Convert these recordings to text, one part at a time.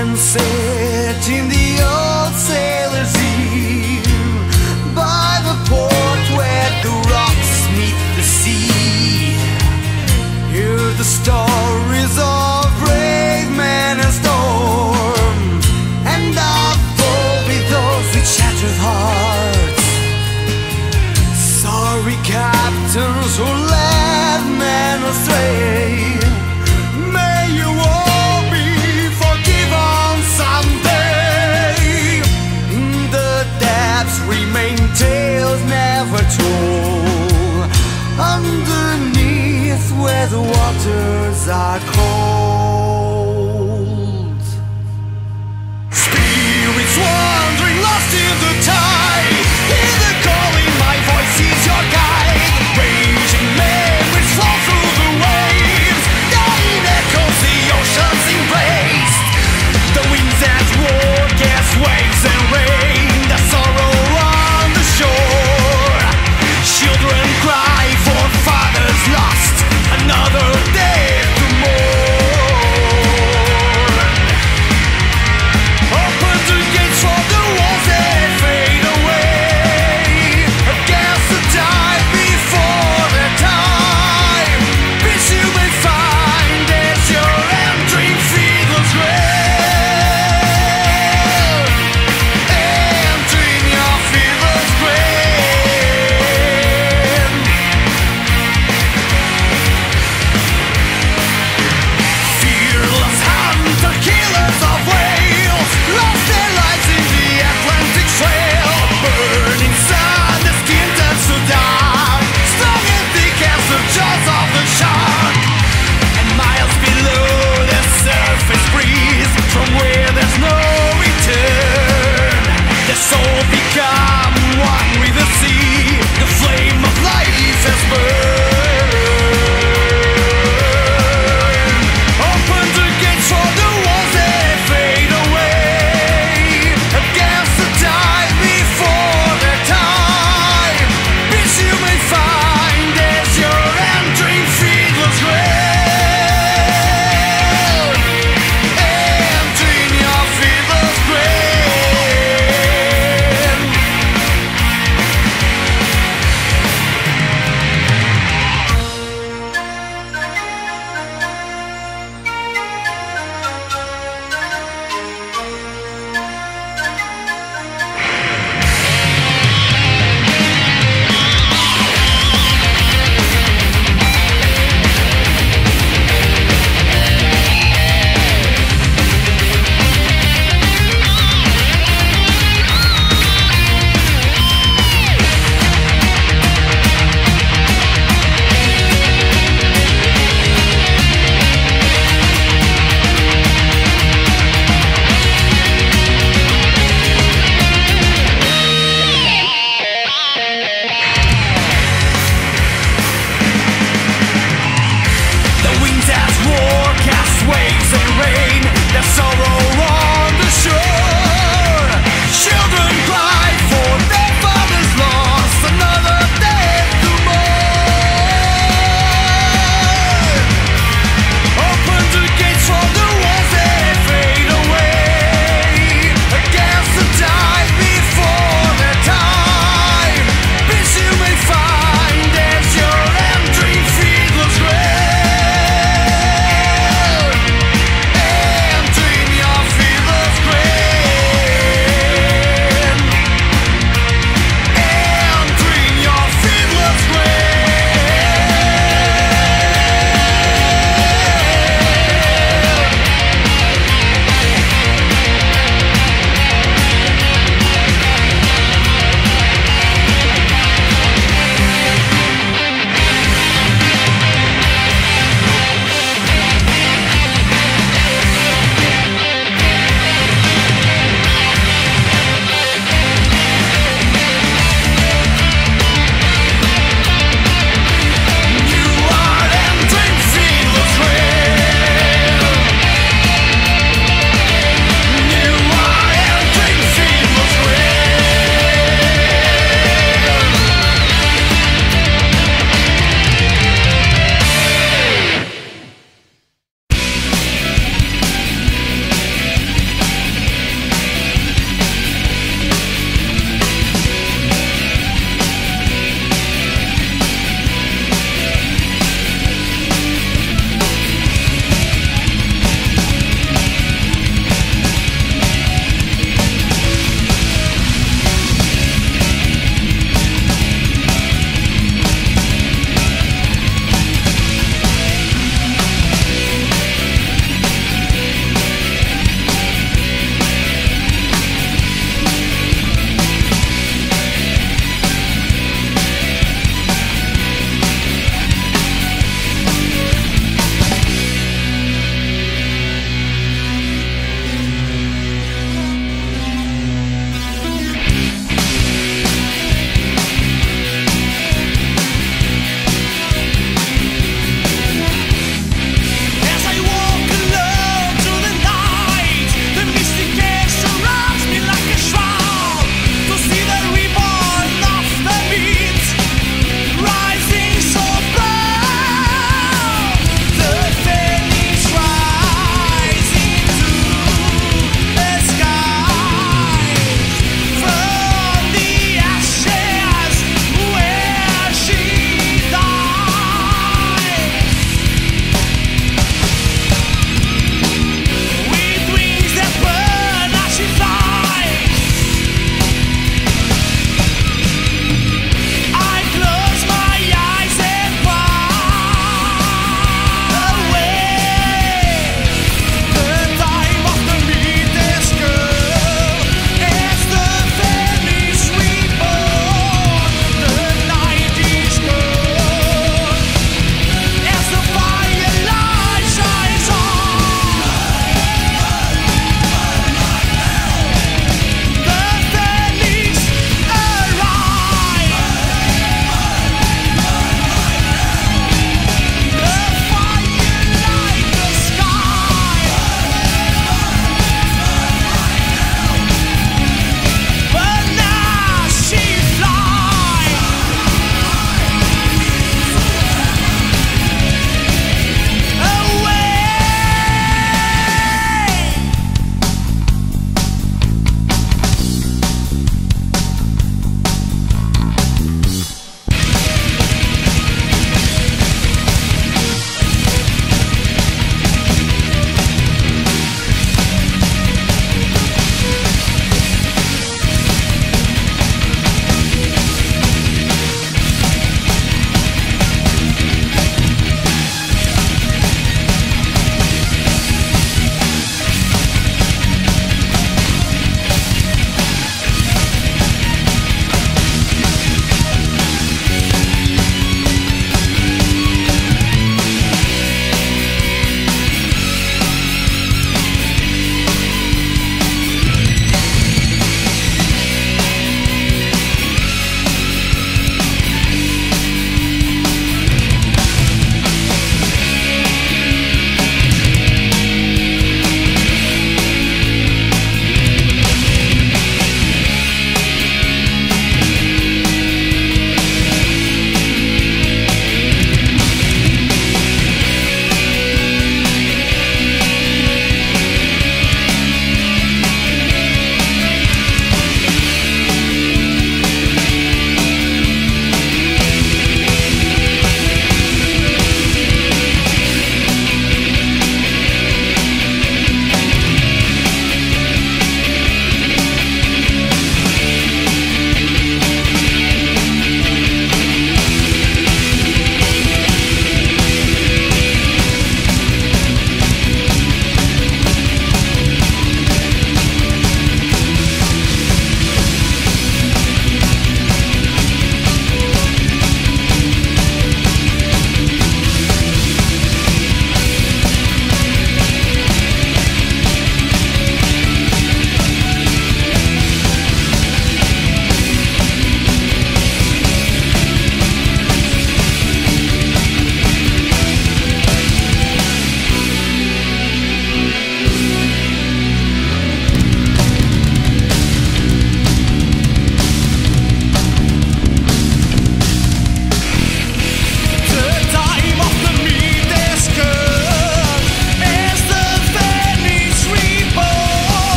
Set in the old sailor's eve, by the port where the rocks meet the sea. Hear the stories of brave men and storms, and of bold with those with shattered hearts. Sorry captains who led men astray, may you all be forgiven someday. In the depths remain tales never told, underneath where the waters are cold. Spirits wandering, lost in the tide, hear the calling, my voice is your guide. Raging memories flow through the waves, dying echoes the ocean's embrace. The winds that roar, gas waves and rain, the sorrow on the shore. Children cry for fathers lost, another day to mourn.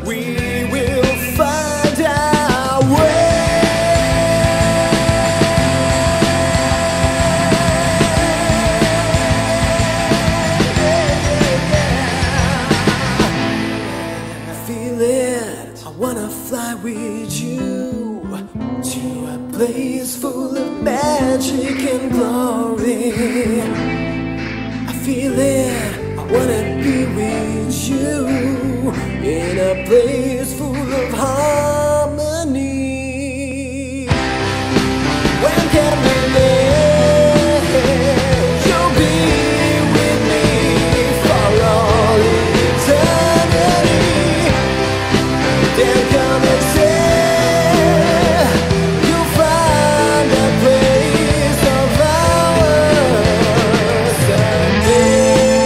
we will find our way. I feel it, I wanna fly with you to a place full of magic and glory. I feel it, I wanna be with you in a place full of harmony. When can we live? You'll be with me for all eternity. Then come and say you'll find a place of ours someday.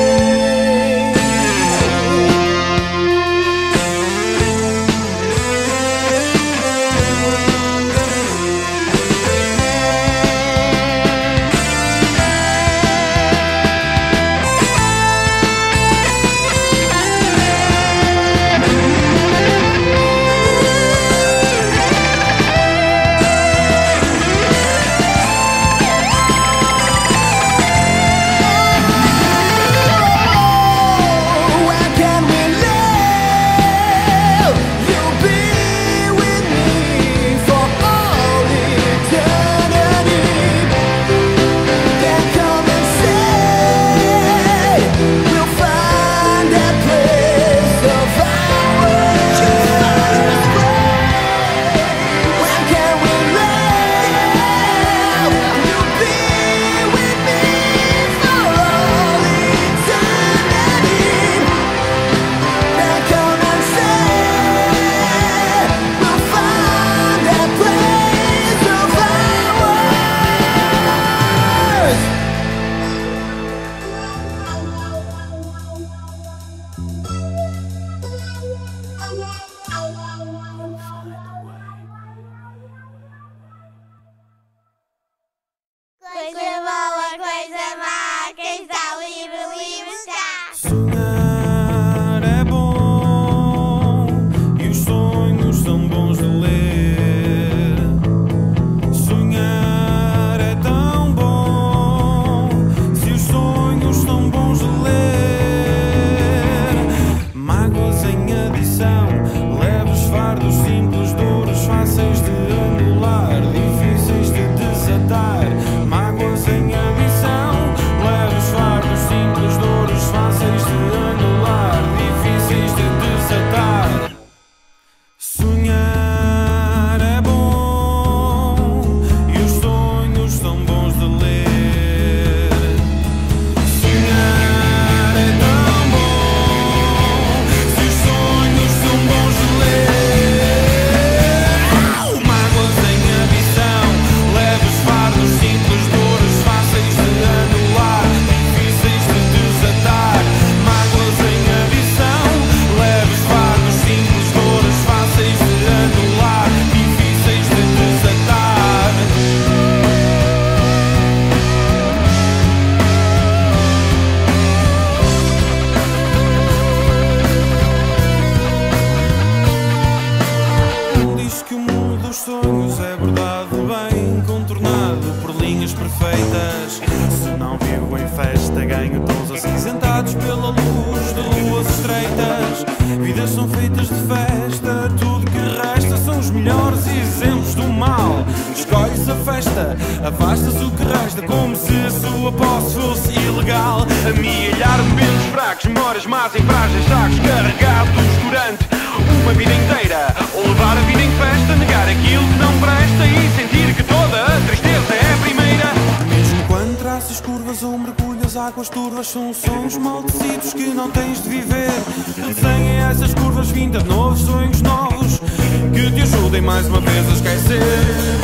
Where can we live? You'll be with me for all eternity. Then come and say we'll find that place of ours. Where can we live? You'll be with me for all eternity. Then come and say we'll find that place of ours. Coisa boa, coisa má, quem está livre, livre está. Sonhar é bom e os sonhos são bons de ler. Sonhar é tão bom se os sonhos são bons de ler. Mágoas em adição, leves fardos simples, dores fáceis de anular, difíceis de desatar. Mágoas em adição, leves fardos simples, dores fáceis de anular, difíceis de desatar. Sonhar é bom e os sonhos são bons de ler. Sonhar é tão bom se os sonhos são bons de ler. Mágoas em adição, leves fardos simples, dores fáceis de anular, difíceis de desatar. Mágoas em adição, leves fardos simples, dores fáceis de anular, difíceis de desatar. Diz que o mundo dos sonhos é bordado bem, contornado por linhas perfeitas. Se não vivo em festa, ganho tons acinzentados pela luz de luas estreitas. Vidas são feitas de festa, tudo que resta são os melhores exemplos do mal. Escolhe-se a festa, afasta-se o que resta, como se a sua posse fosse ilegal. Amealhar momentos fracos, memórias más em frágeis sacos carregados durante uma vida inteira. Ou levar a vida em festa, negar aquilo que não presta e sentir que toda a tristeza é a primeira. Mesmo quando traças curvas ou mergulhas, águas turvas são sonhos maldecidos que não tens de viver. Desenhem essas curvas vindas de novos sonhos novos que te ajudem mais uma vez a esquecer.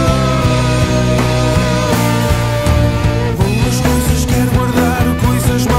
Boas coisas quero guardar, coisas más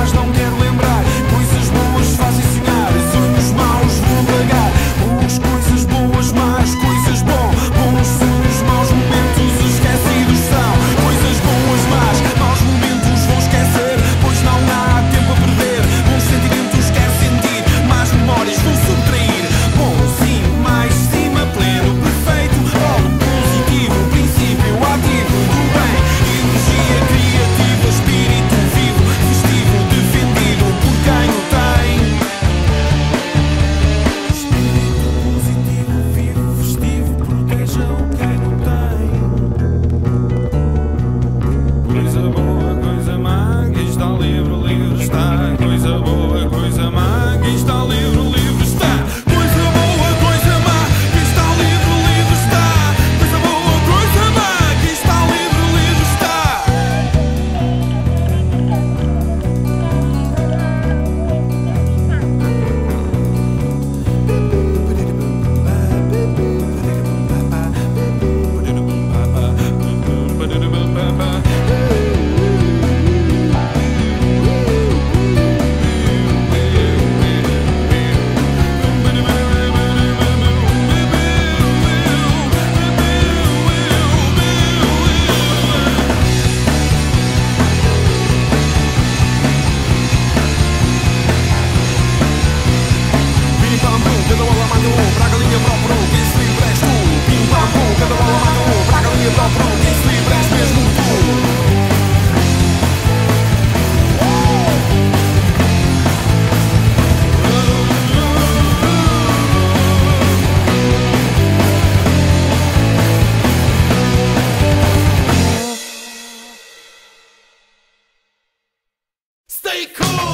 Stay cool.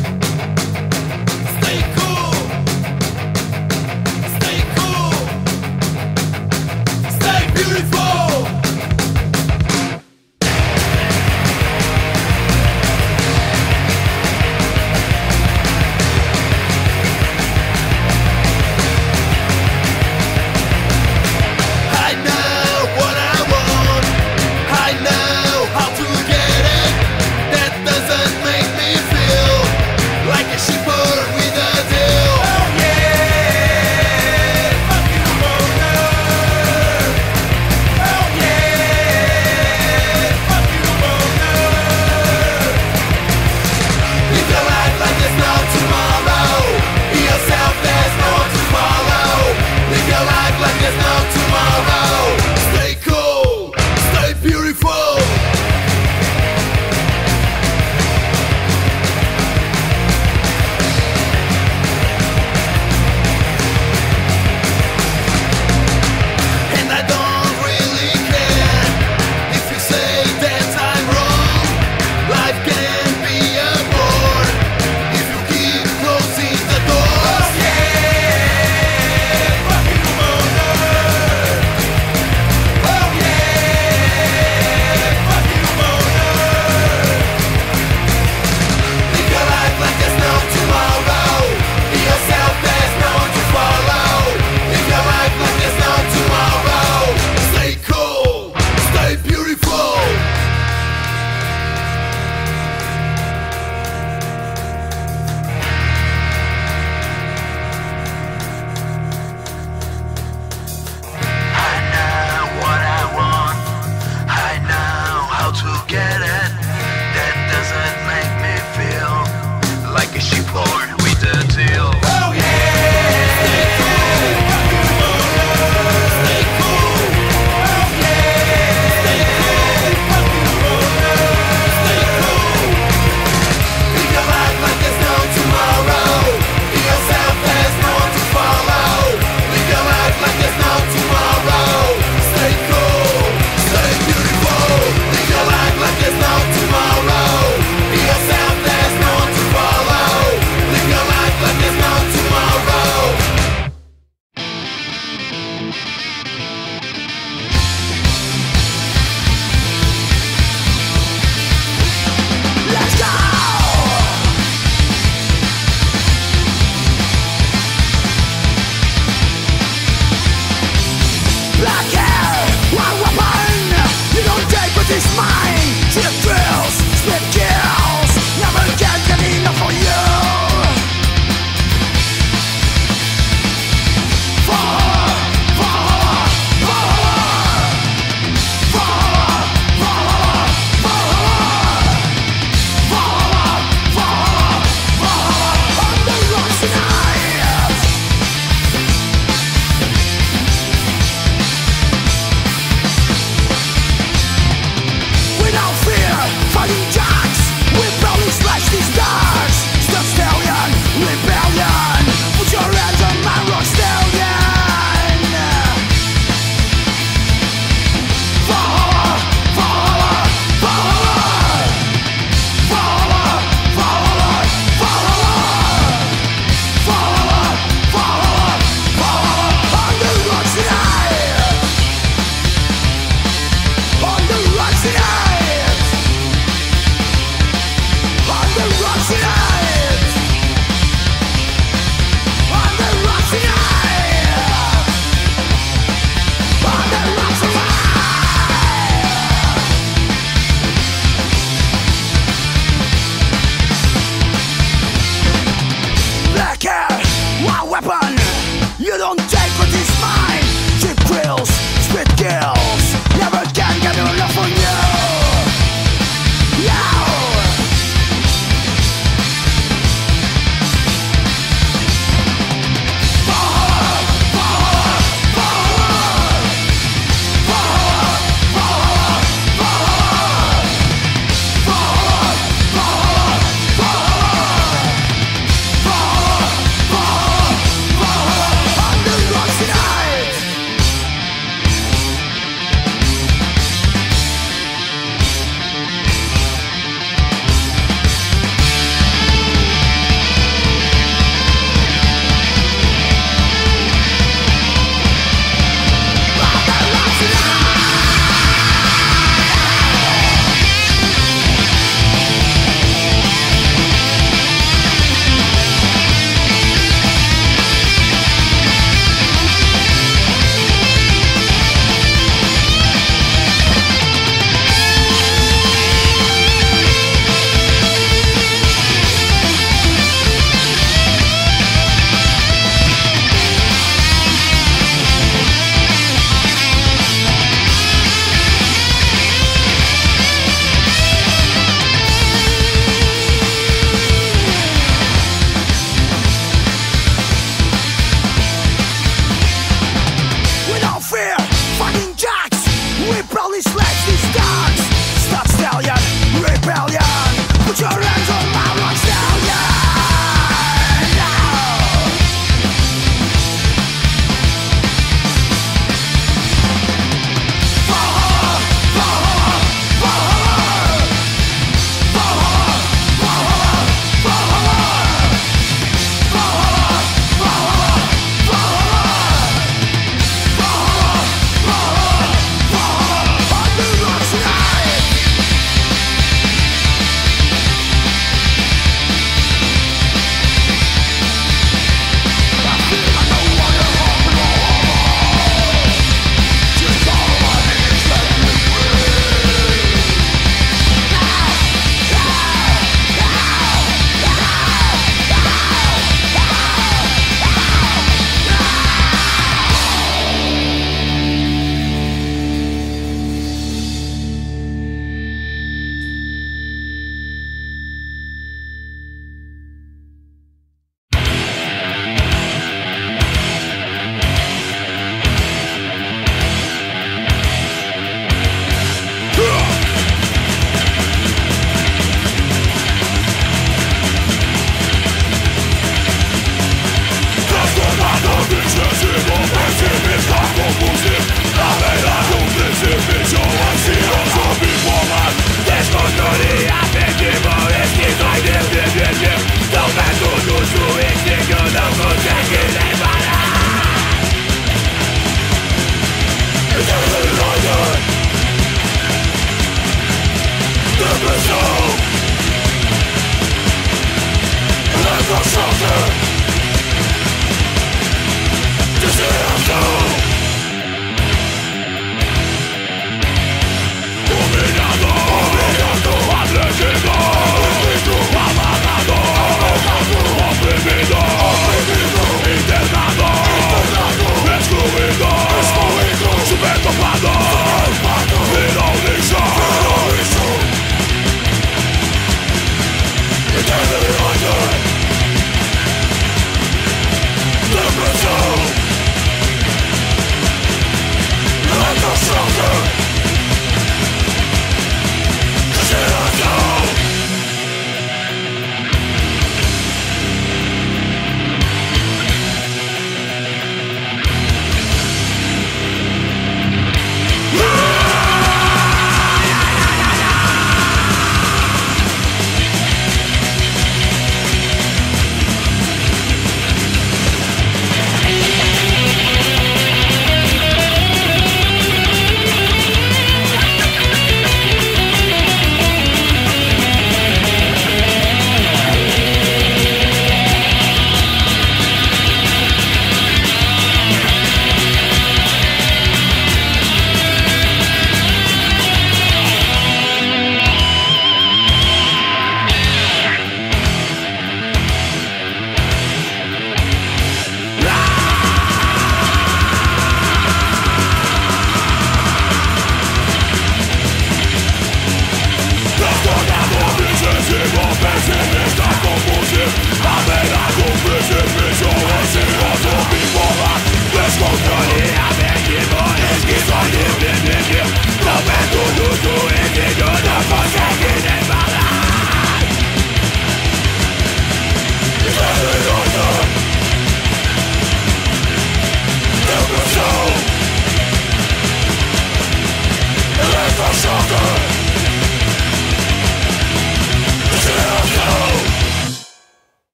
Stay cool. Stay cool. Stay beautiful. I know what I want. I know how to get it. That doesn't make me feel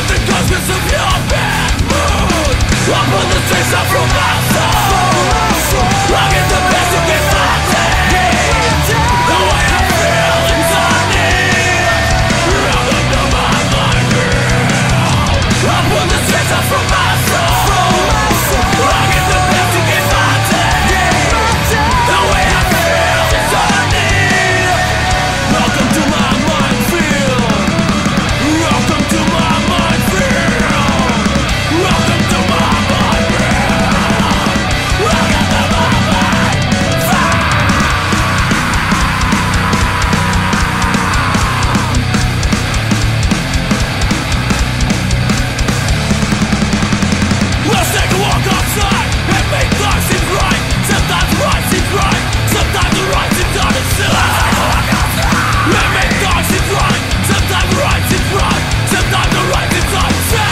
the consequence of your bad mood. Upon the streets of from my soul, I get the best you can find. The way I feel inside me, welcome to my mind. Upon the streets of from my soul, I get the best you can find. The way I feel inside me, welcome to my minefield. Welcome to my minefield. Welcome to my minefield. Welcome to my minefield. Let's take a walk outside and make life seem right. Sometimes the right seems right, sometimes the right seems unnecessary. Let's take a walk outside and make life seem right. Sometimes the right seems right, sometimes the right seems unnecessary.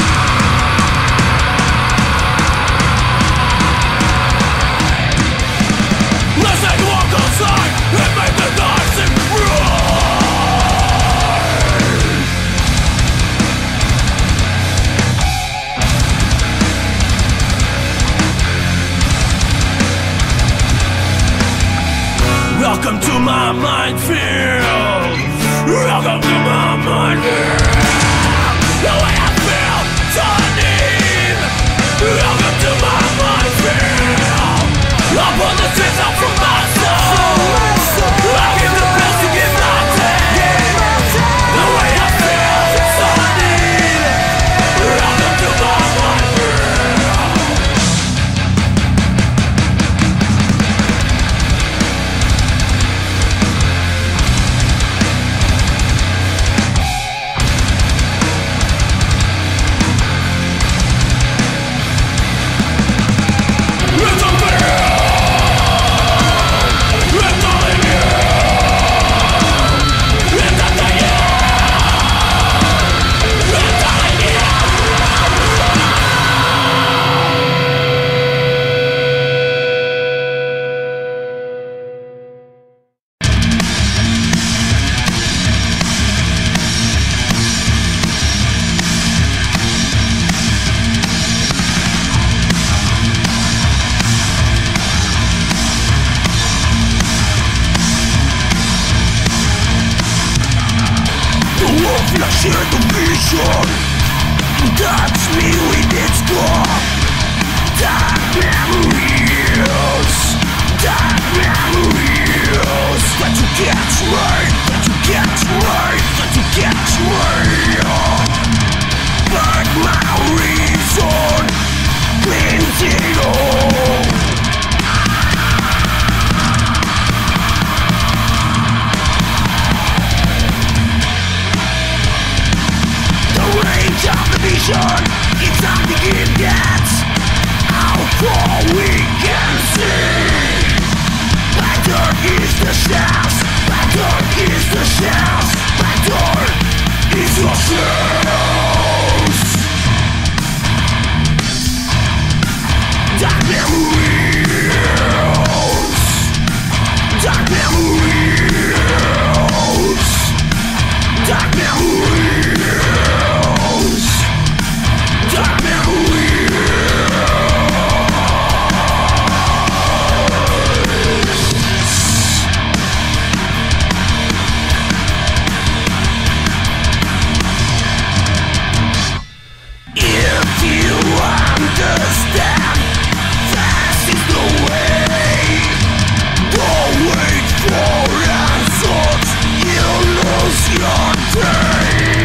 Let's take a walk outside and make the life seem right. Welcome to my minefield. Welcome to my minefield. The way I feel, so I need. Welcome to my minefield. Up on the streets, I'm from my soul. I give the best to give my take. The way I feel, so I need. Welcome to my minefield. Share the vision. Touch me with its core. Dark memories. Dark memories. That you catch right. That you catch right. That you catch right. But my reason cleans it all. Of the vision, it's time to give that how far we can see. Black dark is the shafts, black dark is the shafts, black dark is your shadows. Dark memories, dark memories, dark memories. Dark memories. If you understand, fast is the way. Don't wait for answers, you'll lose your day.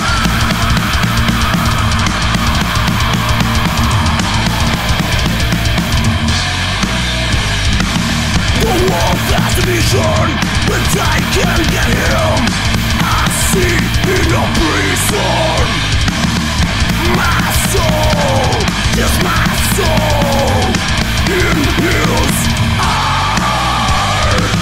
That's the vision, but I can't get him. I see in a prison. My soul, just my soul, in his art.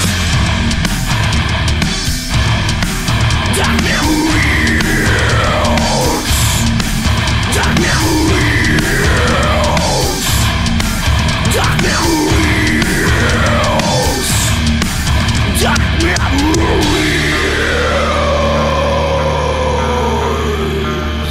Dark memories, dark memories, dark memories. Dark memories.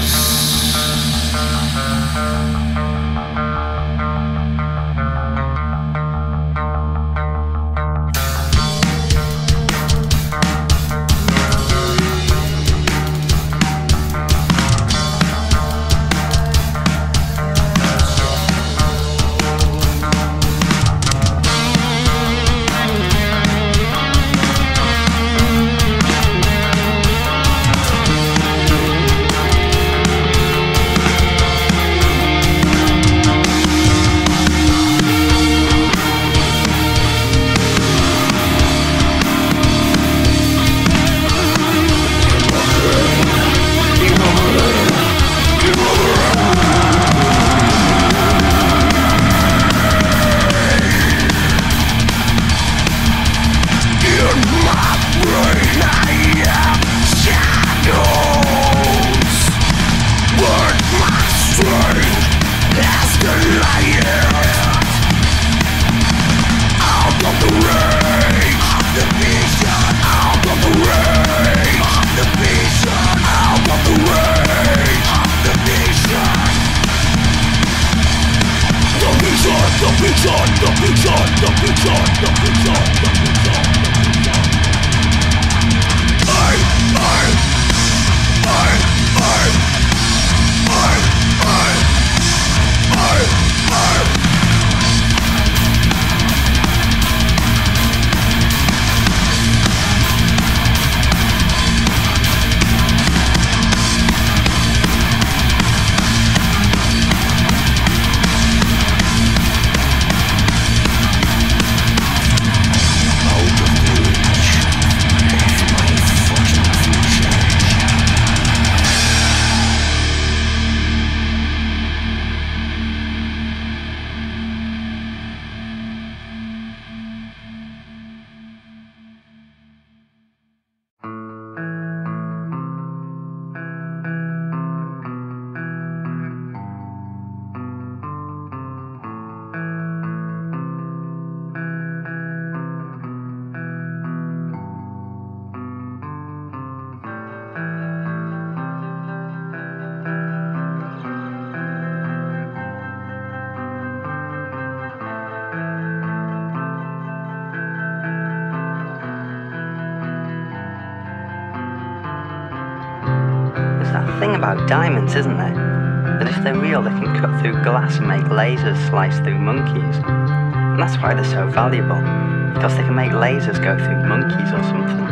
thing about diamonds, isn't there? That if they're real, they can cut through glass and make lasers slice through monkeys. And that's why they're so valuable, because they can make lasers go through monkeys or something.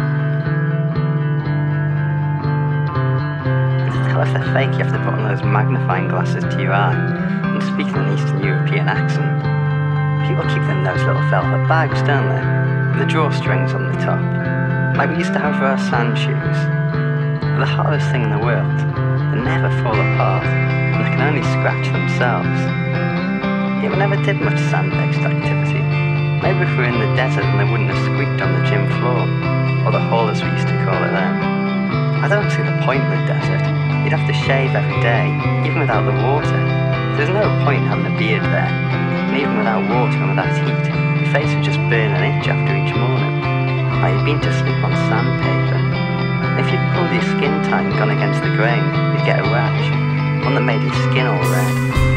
And to tell if they're fake, you have to put on those magnifying glasses to your eye and speak in an Eastern European accent. People keep them in those little velvet bags, don't they? With the drawstrings on the top, like we used to have for our sand shoes. They're the hardest thing in the world. They never fall apart, and they can only scratch themselves. Yet we never did much sand-based activity. Maybe if we were in the desert and they wouldn't have squeaked on the gym floor, or the hall as we used to call it then. I don't see the point in the desert. You'd have to shave every day, even without the water. There's no point having a beard there. And even without water and without heat, your face would just burn and itch after each morning. Like you'd been to sleep on sandpaper. If you'd pulled your skin tight and gone against the grain, you'd get a rash, one that made your skin all red.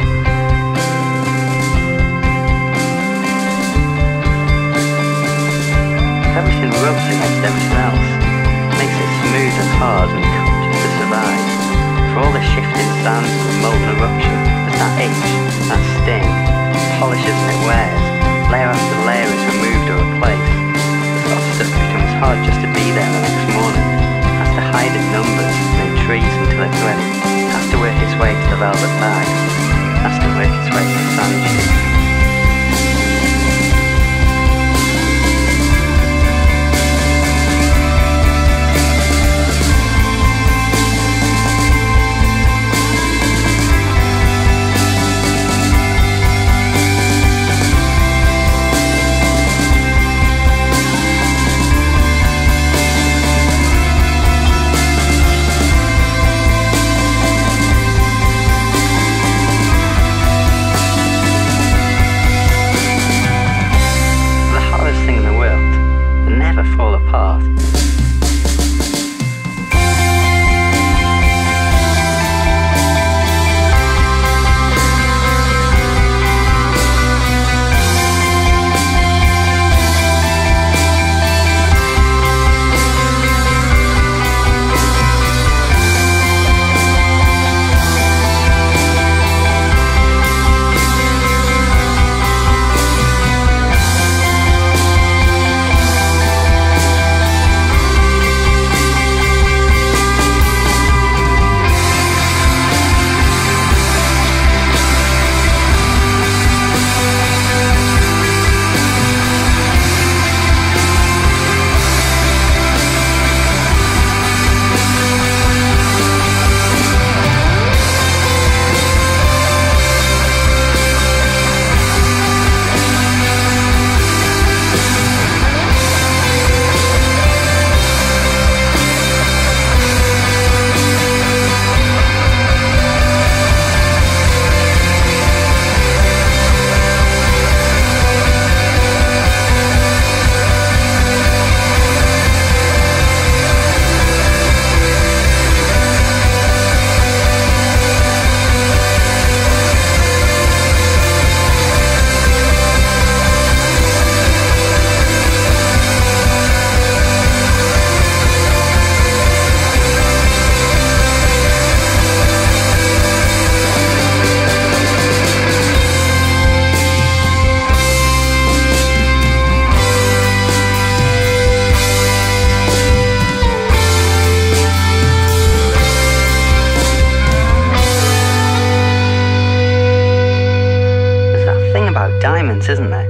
If everything rubs against everything else, it makes it smooth and hard and cut just to survive. For all the shifting sands of the molten eruption, there's that itch, that sting, polishes and it wears, layer after layer is removed or replaced. The soft stuff becomes hard just to be there the next morning. Has to hide in numbers and in trees until it's ready. Has to work its way to the velvet bag. Has to work its way to the sand shoes. Fall apart. Diamonds, isn't there?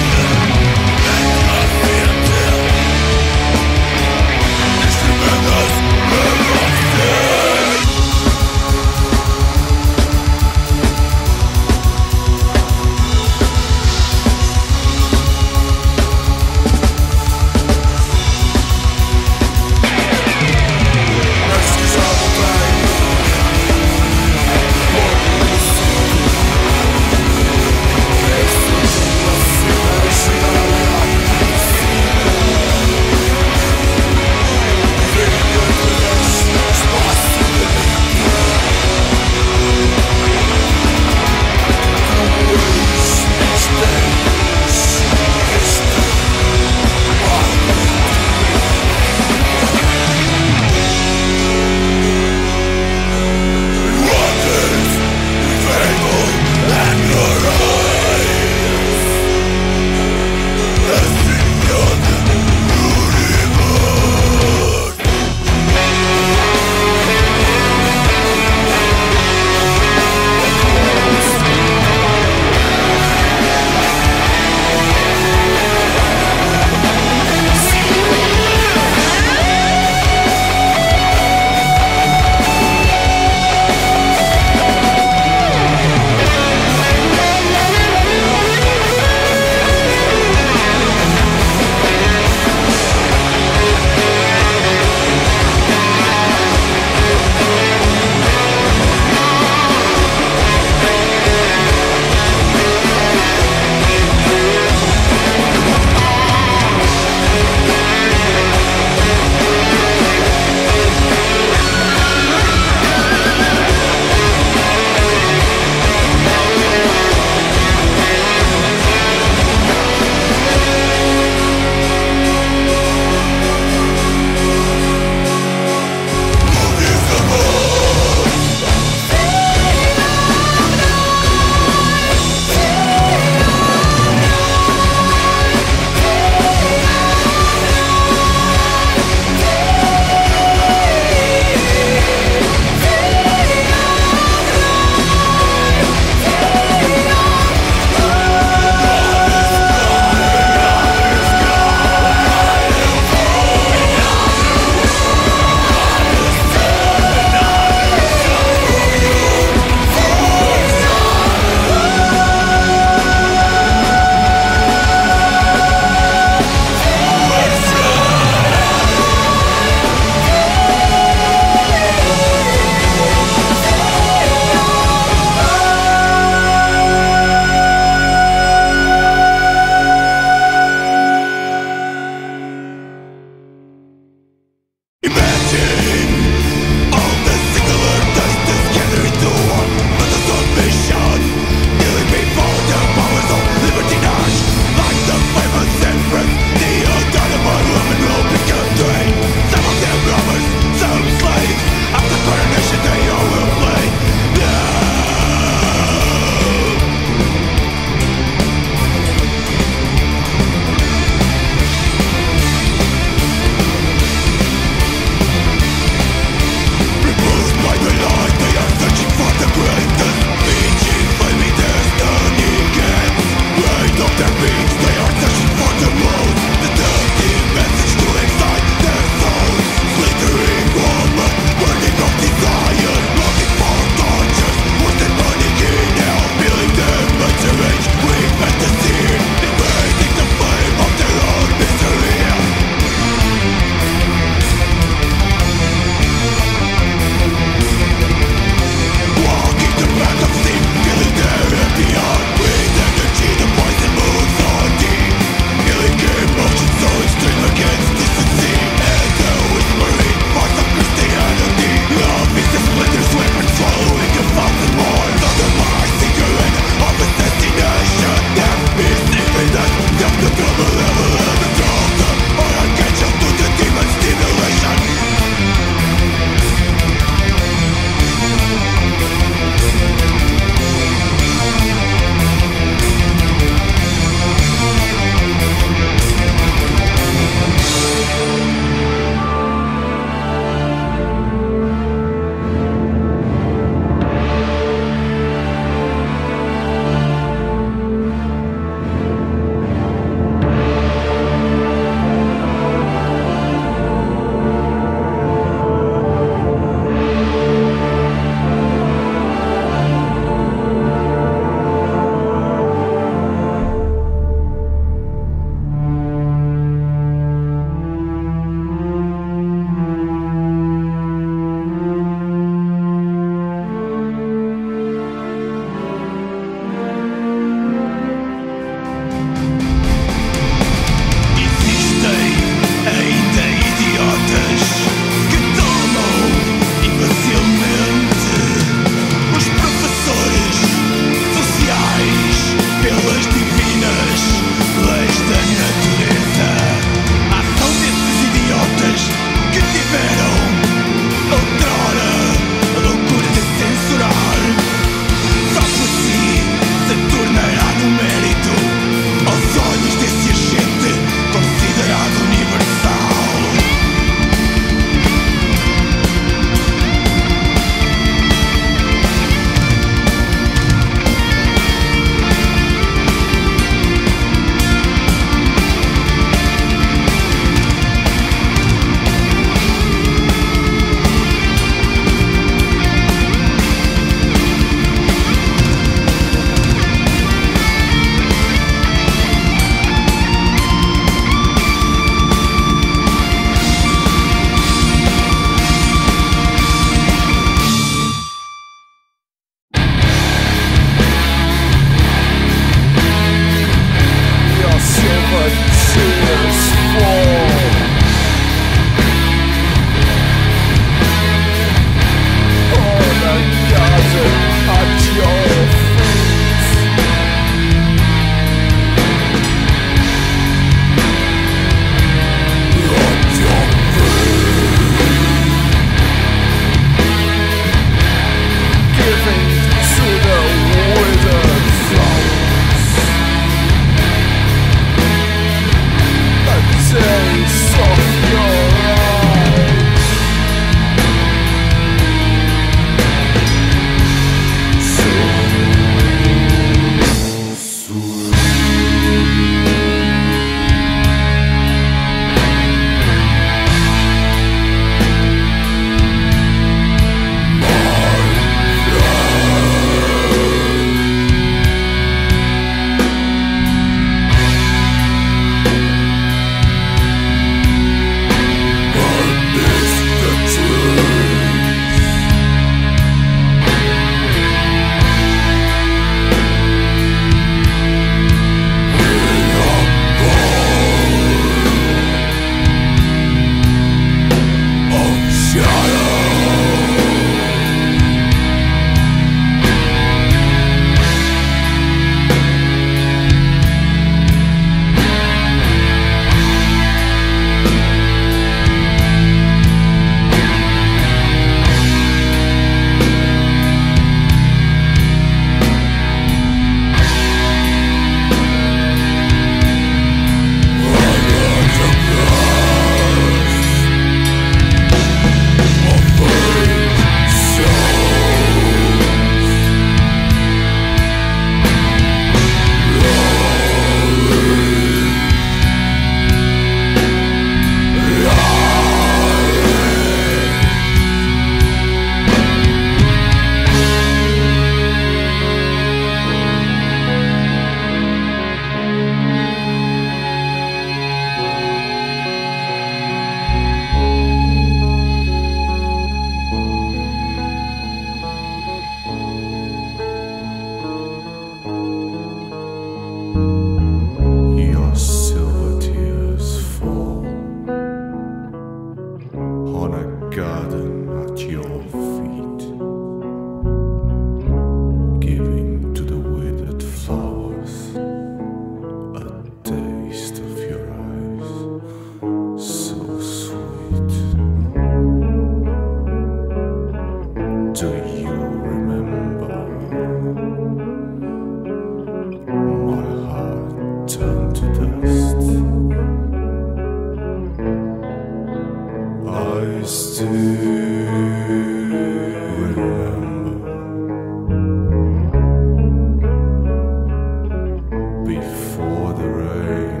Before the rain,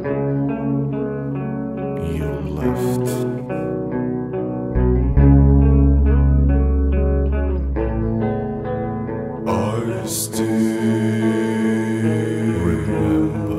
you left. I still remember.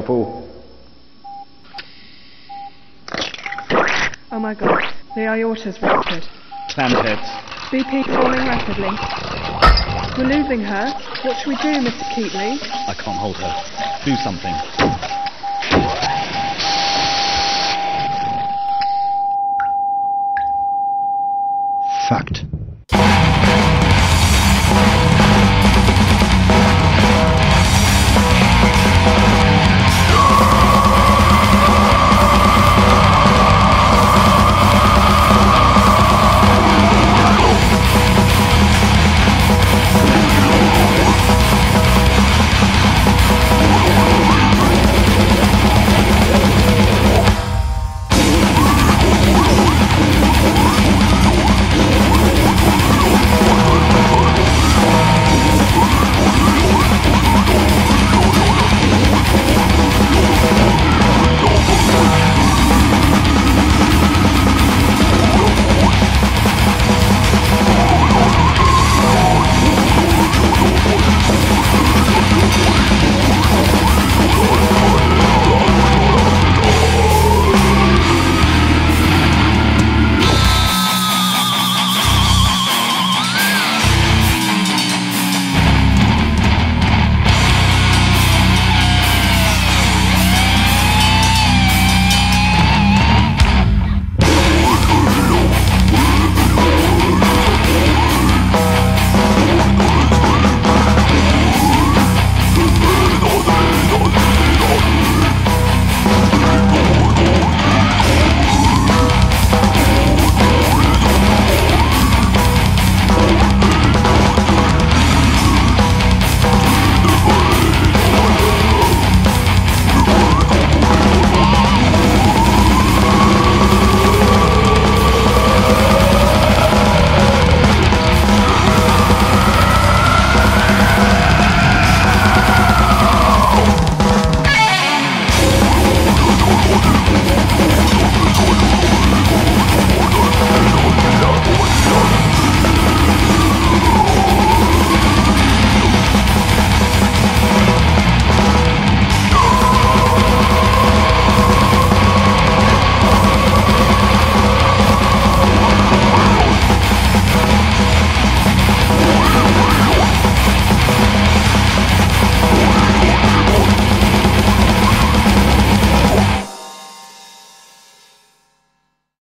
på. Oh my god, the aorta's ruptured. Clamheads. BP falling rapidly. We're losing her. What should we do, Mr. Keatley? I can't hold her. Do something. Fucked.